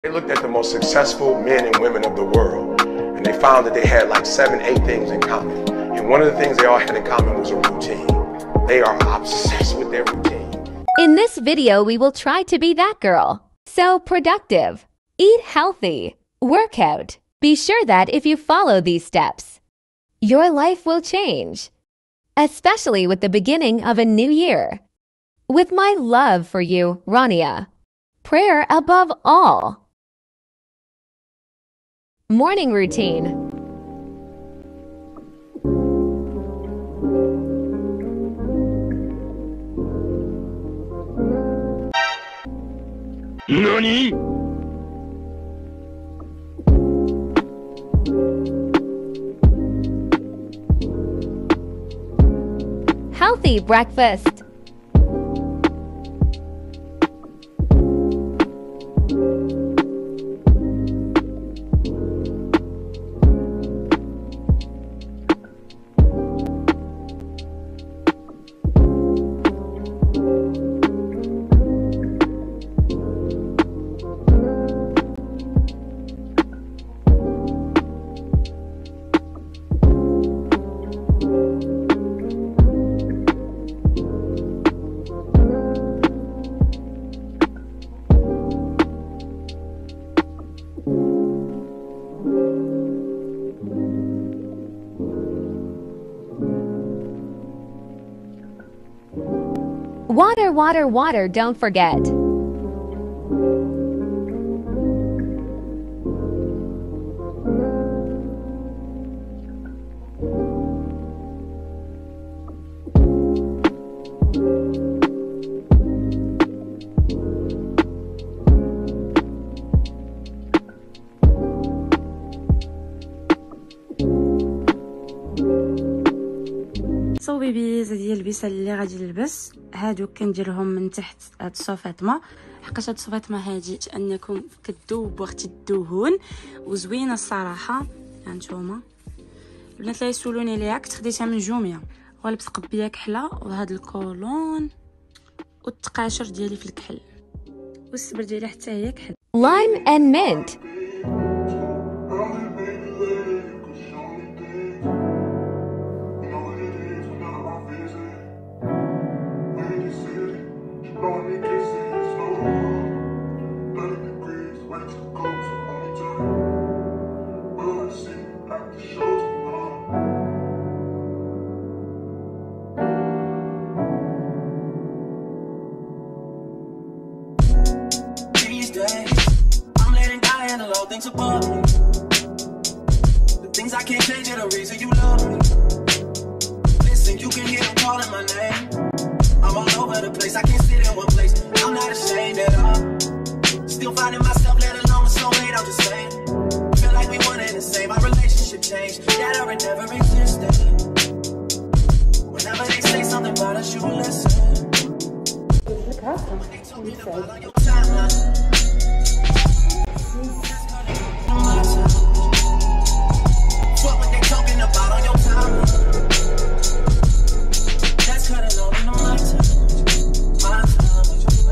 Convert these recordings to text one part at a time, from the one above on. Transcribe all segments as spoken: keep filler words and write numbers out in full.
They looked at the most successful men and women of the world, and they found that they had like seven, eight things in common. And one of the things they all had in common was a routine. They are obsessed with their routine. In this video, we will try to be that girl. So productive. Eat healthy. Work out. Be sure that if you follow these steps, your life will change. Especially with the beginning of a new year. With my love for you, Rania. Prayer above all. Morning routine. NANI?! Healthy breakfast. Water, water, water, don't forget. صو بيبيز هذه اللبسه اللي غادي نلبس هادو كنديرهم من تحت هاد الصوفيطمه حقاش هاد الصوفيطمه هادي انكم كتذوب وقت الدهون وزوينه الصراحه. هانتوما البنات اللي يسولوني ليها كنت خديتها من جوميا ولبس قبيه كحله وهاد الكولون والتقاشر ديالي في الكحل والسبر ديالي حتى هي كحل. Lime and mint. I'm letting God handle all things above me. The things I can't change are the reason you love me. Listen, you can hear them calling my name. I'm all over the place, I can't sit in one place. I'm not ashamed at all. Still finding myself, let alone a soulmate, I'm just saying. Feel like we one and the same, our relationship changed. That or it never existed. Whenever they say something about us, you listen. When they talking about on your timeline. What when they talking about on your time? That's cutting all in my time. My time with you,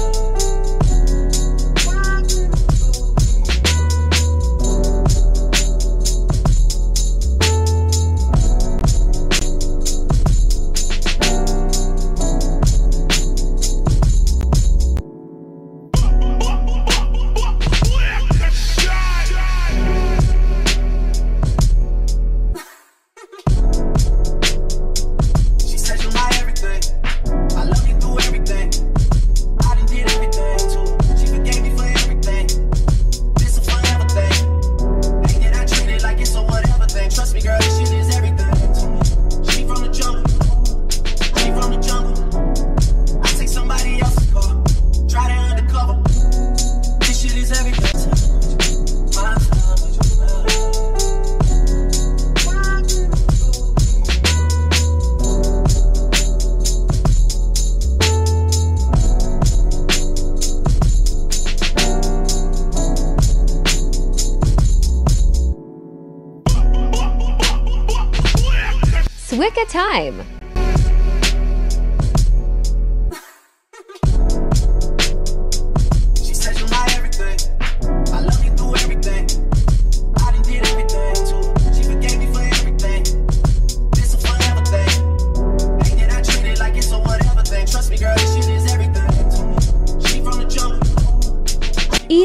Swicka time. She said you're my everything.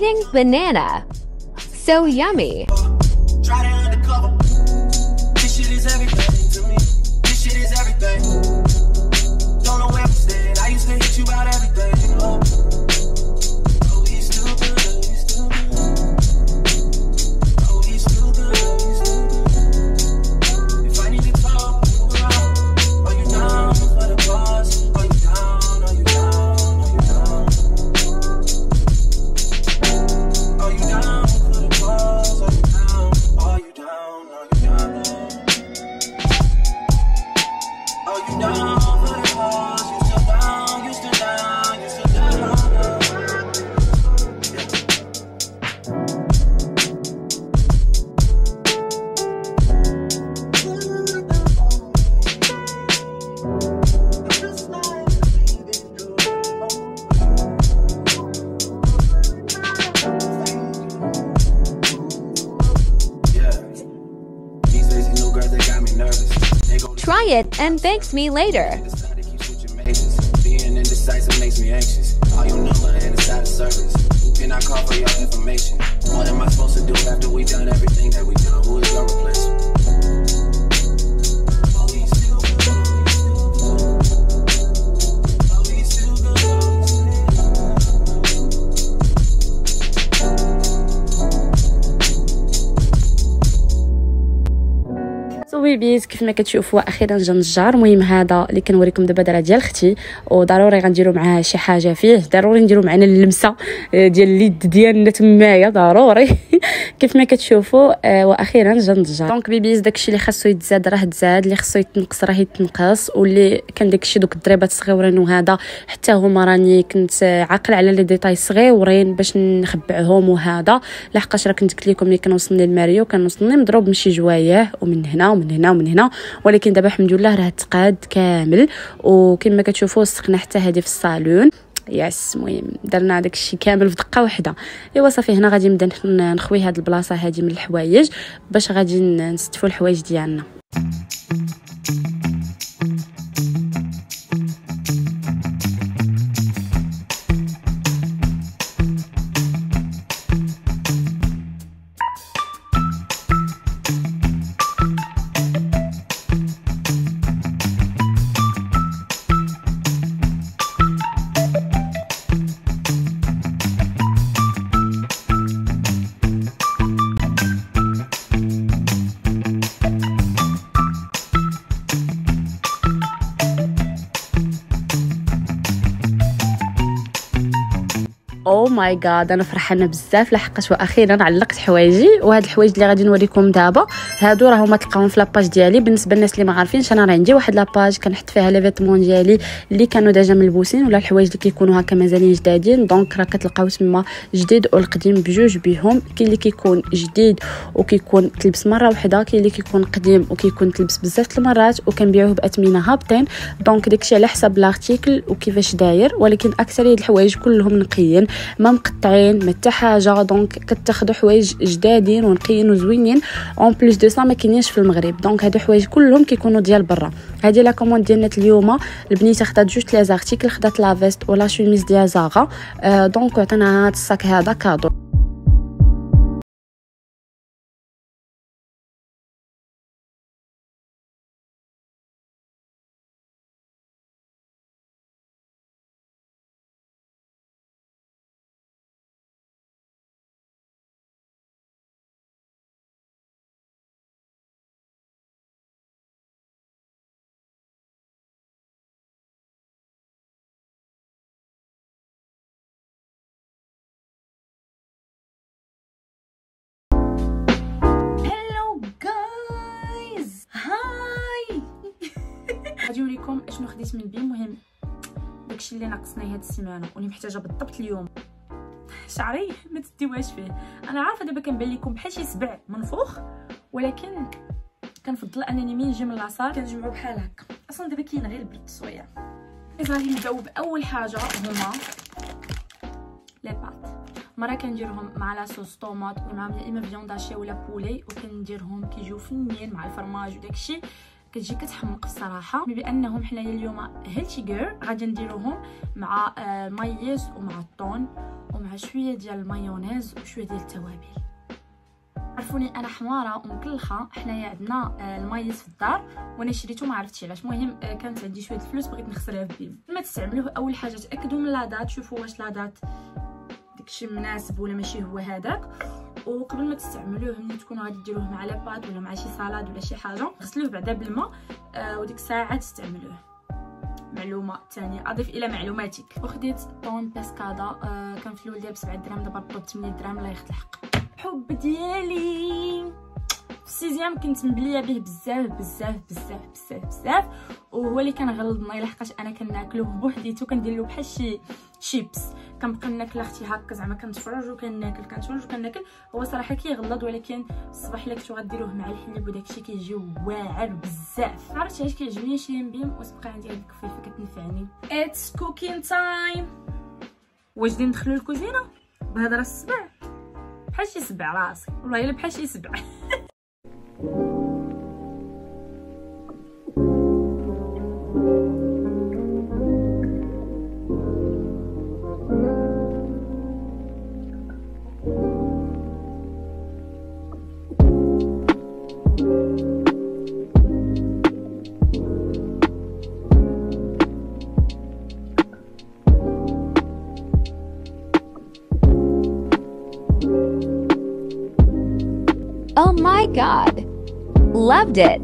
eating banana. So yummy. Try to undercover. This shit is everything to me. This shit is everything. Don't know where we stand. I used to hit you about everything. Oh, oh he's still good. He's still good. Oh, he's still good. He's still good. If I need to talk, are you down for the cause? Are you down? Are you down? Are you down? Are you down for the cause? Are you down? Are you down? Are you down? Are you down for the cause? You still down? You still down? You still down? Yeah. These lazy new girls, they got me nervous. They go to Try it and thanks me later. decide to keep switching majors. Being indecisive makes me anxious. All your number and the side of service. Who can I call for your information? What am I supposed to do after we done everything that we done? Who is your replacement? Oh, he's still good. Oh, he's still good. سو بيبيز كيف ما كتشوفوا اخيرا جا النجار. المهم هذا اللي كنوريكم دابا دابا ديال اختي، وضروري غنديروا معاه شي حاجه فيه، ضروري نديروا معنا اللمسه ديال اليد ديالنا تمايا ضروري كيف ما كتشوفوا. آه واخيرا جا النجار. دونك بيبيز داكشي اللي خاصو يتزاد راه تزاد، اللي خاصو يتنقص راه يتنقص، واللي كان داكشي دوك الضريبات الصغيورين وهذا حتى هما راني كنت عاقل على لي ديتاي صغيورين باش نخبعهم وهذا، لحقاش راه كنت قلت لكم ملي كنوصلني لماريو كنوصلني مضروب من شي جوايه ومن هنا ومن هنا ومن هنا، ولكن دابا الحمد لله راه تقاد كامل. وكما كتشوفوا سقنا حتى هذه في الصالون. يس المهم درنا داك الشيء كامل في دقه واحده. ايوا صافي هنا غادي نبدا نخوي هاد البلاصه هذه من الحوايج باش غادي نستفوا الحوايج ديالنا. او ماي جاد انا فرحانه بزاف لحقاش واخيرا علقت حوايجي. وهاد الحوايج اللي غادي نوريكم دابا هادو راهما تلقاوهم في لاباج ديالي. بالنسبه للناس اللي ما عارفينش انا راه عندي واحد لاباج كنحط فيها لي فيتمون ديالي اللي كانوا ديجا ملبوسين ولا الحوايج اللي كيكونوا هكا مازالين جدادين. دونك راه كتلقاو تما جديد والقديم بجوج بيهم. كاين اللي كيكون جديد وكيكون تلبس مره واحده، كاين اللي كيكون قديم وكيكون تلبس بزاف المرات وكنبيعوه باثمنه هابطين. دونك داكشي على حسب لارتيكل وكيفاش داير، ولكن اكثريه الحوايج كلهم نقيين ما مقطعين ما حتى حاجه. دونك كتاخذوا حوايج جدادين ونقيين وزوينين. اون بليس دو سا ما كاينينش في المغرب. دونك هادو حوايج كلهم كيكونوا ديال برا. هذه لا كوموند ديالنا اليوم. البنيته خدات جوج لي زارتيكل، خدات لا فيست ولا شوميز ديال زاغا. آه دونك عطينا هاد الصاك هذا كادو. غادي نوريكم اشنو خديت من بي. المهم داكشي اللي ناقصني هاد السيمانه واللي محتاجه بالضبط اليوم. شعري ما تديوهاش فيه. انا عارفه دابا كنبان لكم بحال شي سبع منفوخ، ولكن كنفضل انني مين نجي من لاصال كنجمعو بحال هكا. اصلا دابا كاين غير البرد شويه. غادي نبداو باول حاجه هما لي بات. مره كنديرهم مع لاصوص طوماط ومع اما فيوند هاشي ولا بولي، وكنديرهم كيجيو فنين مع الفرماج وداكشي. كتجي كتحمق الصراحه. بانهم حنايا اليوم هيلثي جير غادي نديروهم مع المايز ومع الطون ومع شويه ديال المايونيز وشويه ديال التوابل. عرفوني انا حماره ومكلخه، حنايا عندنا المايز في الدار وانا شريته ما عرفتش علاش. المهم كانت عندي شويه الفلوس بغيت نخسرها فيه. ما تستعملوه اول حاجه تاكدوا من لادات، شوفوا واش لادات داكشي مناسب ولا ماشي هو هذاك. وقبل ما تستعملوه ملي تكونوا غادي ديروه مع لاباط ولا مع شي سالاد ولا شي حاجه غسلوه بعدا بالماء آه وديك الساعه تستعملوه. معلومه ثانيه اضيف الى معلوماتك. وخديت طون باسكادا آه كان في الاول ديال بسبعة دراهم، دابا ب ثمانية دراهم. الله يخت الحق. حب ديالي في السيزيام كنت مبليه به بزاف بزاف بزاف بزاف بزاف، وهو اللي كنغلظني لحقاش انا كناكلوه بوحديتو كندير له بحال شي شيبس. كنبقى ناكل اختي هكا زعما كنتفرج وكناكل كنتفرج وكناكل. هو صراحه كيغلظ، ولكن الصباح الا كنتو غديروه مع الحليب وداكشي كيجي واعر بزاف. عرفتي علاش كيعجبني شي مبيم وتبقى عندي هاد الكفيفه كتنفعني. اتس كوكين تايم. واجدين ندخلوا الكوزينه بهضره السبع بحال شي سبع راسي، والله الا بحال شي سبع. Oh my god! Loved it!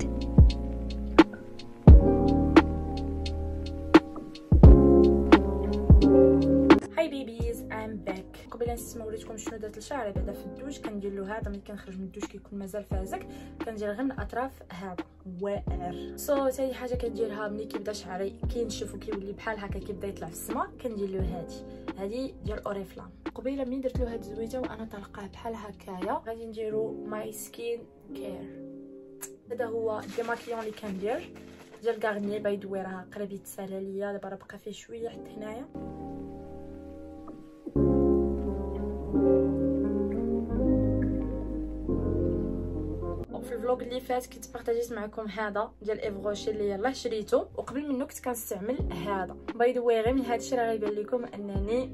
هاي بيبيز ام باك. قبل نسيت ما وريتكم شنو درت لشعري بعدا في الدوش. كندير له هذا ملي كنخرج من الدوش كيكون مازال فازك، كندير غير من الاطراف هذا واعر. سو ثاني حاجه كنديرها ملي كيبدا شعري كينشف وكيولي بحال هكا كيبدا يطلع في السما، كندير له هادي هادي ديال اوريفلام. قبيله ملي درت له هاد الزويته وانا طلقاه بحال هكايا غادي نديرو ماي سكين كير. هذا هو ديماكيون اللي كندير ديال غارنيي باي ذا واي، راه قريب يتسالى ليا دابا، راه بقى فيه شويه حتى هنايا. في الفلوق اللي فات كنت بارطاجيت معكم هذا ديال ايف روشي اللي يلاه شريته، وقبل منه كنت كنستعمل هذا باي ذا واي. غير من هذا الشيء راه غيبان لكم انني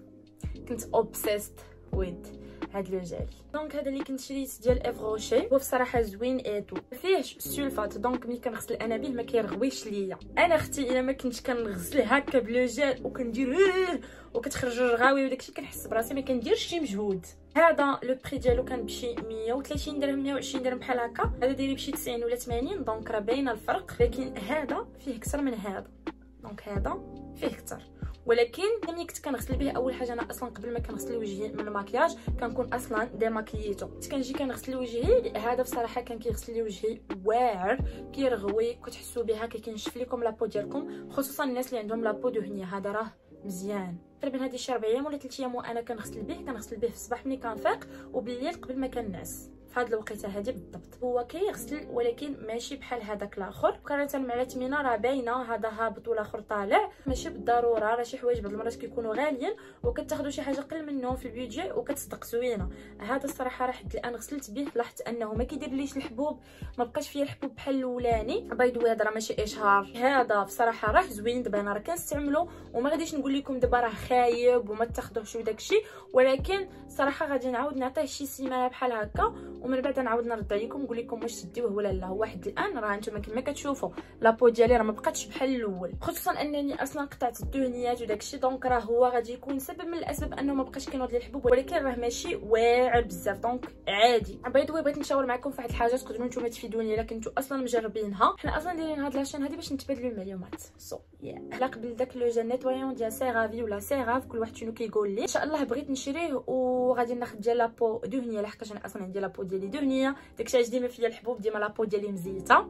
كنت اوبسيست ويد هاد لو جيل. دونك هذا اللي كنت شريت ديال ايف روشي، هو بصراحه زوين ايتو فيه سولفات، دونك ملي كنغسل انا به ما كيرغويش ليا. انا اختي الا ما كنتش كنغسل هكا بلو جيل وكندير وكتخرج الرغاوي وداكشي كنحس براسي ما كنديرش شي مجهود. هذا لو بري ديالو كان بشي مية وثلاثين درهم مية وعشرين درهم بحال هكا، هذا داير بشي تسعين ولا ثمانين، دونك راه باينه الفرق. لكن هذا فيه اكثر من هذا، دونك هذا فيه اكثر. ولكن ملي كنت كنغسل به اول حاجه انا اصلا قبل ما كنغسل وجهي من الماكياج كنكون اصلا ديماكييتو، كنت كنجي كنغسل وجهي. هذا بصراحه كان كيغسل لي وجهي واعر، كيرغوي، كتحسوا بها كينشف لكم لابو ديالكم، خصوصا الناس اللي عندهم لابو دهنيه. هذا راه مزيان. تقريبا هذه شي ربع ايام ولا ثلاث ايام وانا كنغسل به. كنغسل به في الصباح ملي كنفيق وبالليل قبل ما كنعس، في هذه الوقيته هذه بالضبط. هو كيغسل ولكن ماشي بحال هذاك الاخر. مقارنه مع الثمينه راه باينه هذا هابط والاخر طالع، ماشي بالضروره. راه شي حوايج بعض المرات كيكونوا غاليين وكتاخذوا شي حاجه قل منهم في البيدجي وكتصدق زوينه. هذا الصراحه راه حد الان غسلت به لاحظت انه ما كيدير ليش الحبوب، ما بقاش فيا الحبوب بحال الاولاني. باي ذا واي هذا راه ماشي اشهار، هذا بصراحه راه زوين. دابا انا راه كنستعملو وما غاديش نقول لكم دابا راه خايب وما تاخذوهش وداكشي، ولكن صراحه غادي نعاود نعطيه شي سيمانه بحال هكا ومن بعد نعاود نرد عليكم نقول لكم واش تديوه ولا لا. هو واحد الان راه نتوما كما كتشوفوا لابو ديالي راه ما بقاتش بحال الاول، خصوصا انني اصلا قطعت الدهنيات وداكشي، دونك راه هو غادي يكون سبب من الاسباب انه ما بقاش كينوض لي الحبوب، ولكن راه ماشي واعر بزاف، دونك عادي. باي ذا واي بغيت نشاور معكم في واحد الحاجه تقدروا نتوما تفيدوني الا كنتو اصلا مجربينها. حنا اصلا دايرين هاد لاشين هادي باش نتبادلوا المعلومات. سو يا لا قبل داك لو جيل نيتويون ديال سيغافي ولا سيغاف كل واحد شنو كيقول لي. ان شاء الله بغيت نشريه وغادي ناخذ ديال لابو دهنيه لحقاش انا اصلا عندي لابو ديالي دهنيه، داكشي علاش ديما فيا الحبوب ديما لابو ديالي مزيته.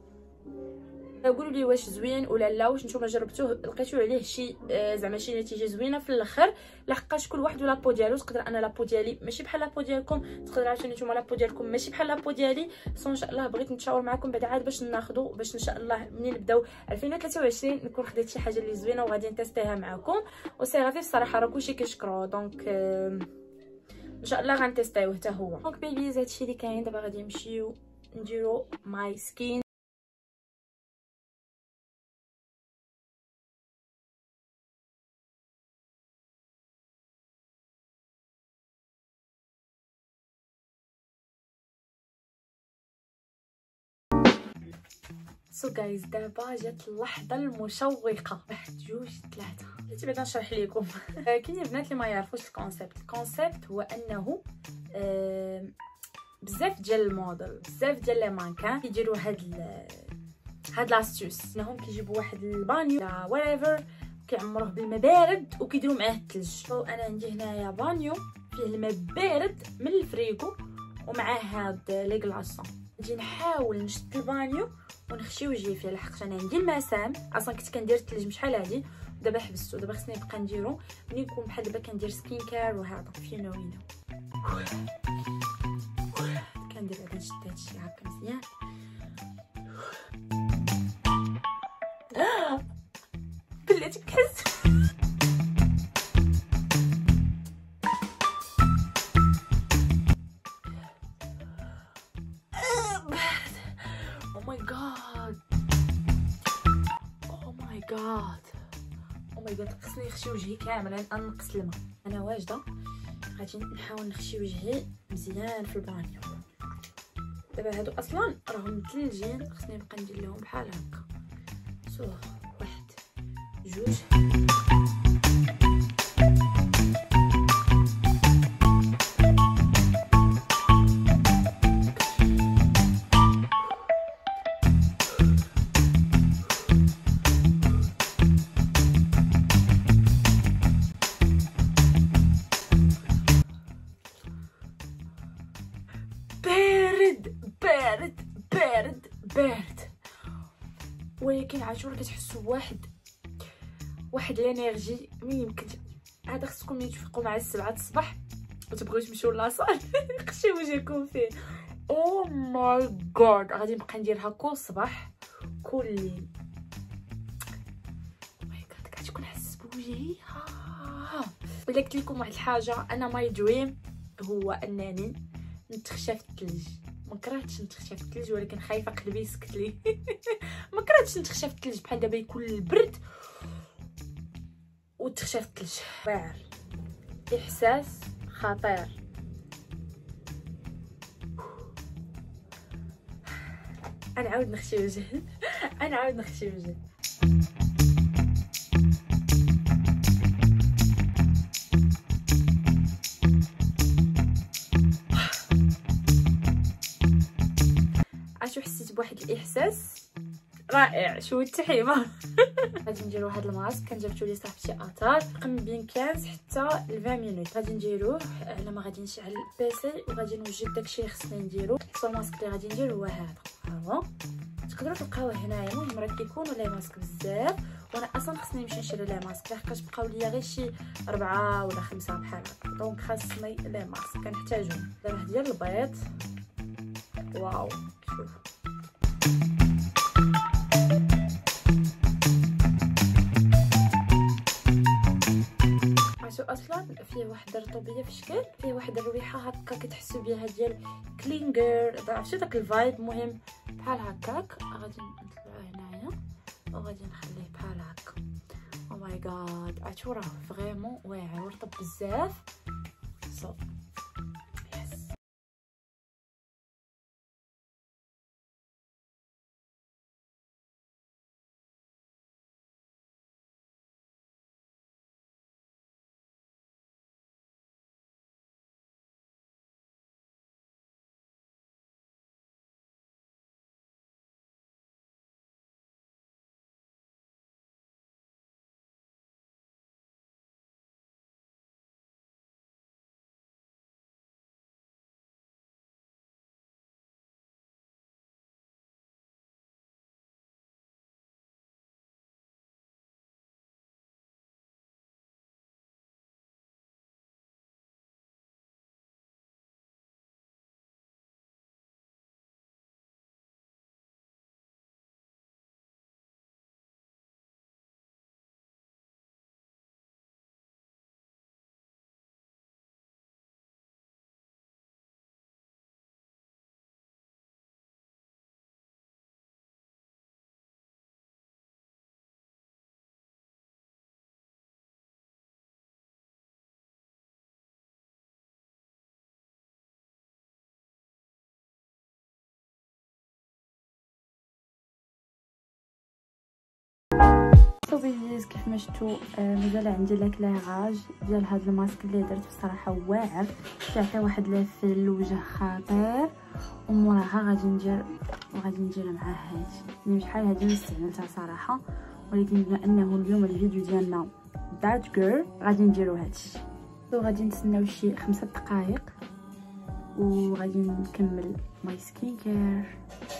قولوا لي واش زوين ولا لا، واش نتوما جربتوه لقيتوا عليه شي آه زعما شي نتيجه زوينه في الاخر، لحقاش كل واحد لابو ديالو. تقدر انا لابو ديالي ماشي بحال لابو ديالكم، تقدر عاوتاني نتوما لابو ديالكم ماشي بحال لابو ديالي. سو ان شاء الله بغيت نتشاور معكم بعد عاد باش ناخذوا باش ان شاء الله ملي نبداو ألفين وثلاثة وعشرين نكون خديت شي حاجه اللي زوينه وغادي نتيستيها معكم. وصافي الصراحه راه كلشي كيشكرو، دونك آه ان شاء الله غنتيستيوه حتى هو. دونك بيبيز هادشي اللي كاين. دابا غادي نمشيو نديرو ماي سكين سو جايز دابا جات اللحظه المشوقه. واحد جوج ثلاثه بلاتي بعدا نشرح لكم. كاين البنات اللي ما يعرفوش الكونسيبت. الكونسيبت هو انه آه بزاف ديال الموديل بزاف ديال لي مانكان كيديروا هاد ال... هاد لاستوس انهم كيجيبوا واحد البانيو لا ويريفر كيعمروه بالماء بارد وكيديروا معاه الثلج. وانا عندي هنايا بانيو فيه الماء بارد من الفريغو ومعاه هاد لي كلاصون. نجي نحاول نشد البانيو ونخشي وجهي فيه لحقاش انا عندي المسام. اصلا كنت كندير الثلج بشحال هادي دابا حبستو. دابا خصني نبقى نديرو ملي نكون بحال دابا كندير سكين كير وهذا في نو وي نو. كندير هذا نشد هادشي هكا مزيان. بلاتي كحس او ماي جاد او ماي جاد او ماي جاد. خصني نخشي وجهي كاملا انقص الماء. انا واجده غادي نحاول نخشي وجهي مزيان في البانيو. دابا هادو اصلا راهم مثلجين خصني نبقى ندير لهم بحال هكا. سو واحد جوج بارد بارد بارد بارد. ولكن عاشور كتحسوا بواحد واحد الانرجي ما يمكنش. هذا خصكم ملي تفيقوا مع السبعة الصباح وتبغيو تمشيو لاصال خشيو وجهكم فيه. او ماي جاد غادي نبقى نديرها كل صباح كل ليل. ماي جاد كتكون حاسس بوجهي. ولا قلت لكم واحد الحاجه، انا ماي دريم هو انني نتخشى في الثلج. ما كرهتش نتخشى في الثلج ولكن خايفه قلبي يسكت لي. ما كرهتش نتخشى في الثلج بحال دابا يكون البرد وتخشى في الثلج. واعر احساس خطير. انا عاود نخشي وجهي. انا عاود نخشي وجهي. عاشو حسيت بواحد الاحساس رائع. شو التحيمه. غادي نديرو هاد الماسك كان جابتو لي صاحبتي اثار رقم بين خمسطاش حتى ل عشرين مينوت. غادي نديروه على ما غادي نشعل البيسي وغادي نوجد داكشي اللي خصني نديرو. الماسك اللي غادي ندير هو هذا. ها تقدروا تلقاوه هنايا. المهم راه كيكونوا لي ماسك بزاف وانا اصلا خصني نمشي نشري لي ماسك لحقاش بقاو ليا غير شي أربعة ولا خمسة بحال هكا. دونك خاصني لي ماسك كنحتاجهم. دابا ديال البيض. واو شوف عاشو اصلا فيه واحد الرطوبيه في الشكل، فيه واحد الرويحه هكا كتحسوا بها ديال كلينغر. عرفتي داك الفايب. المهم بحال هكاك غادي نطلعوه هنايا وغادي نخليه بحال هكا. او ماي جاد عاشو راه فريمون واعر ورطب بزاف. صو بيبيز كيف ما شفتوا آه مازال عندي لاكلاغاج ديال هاد الماسك اللي درت بصراحه واعر، تعطي واحد لافي للوجه خطير. وموراها غادي ندير وغادي ندير معاه هادي يعني شحال هادي ما استعملتها صراحه، ولكن بما انه اليوم الفيديو ديالنا دات جيرل غادي نديرو هادشي. وغادي نتسناو شي خمسة دقائق وغادي نكمل ماي سكين كير.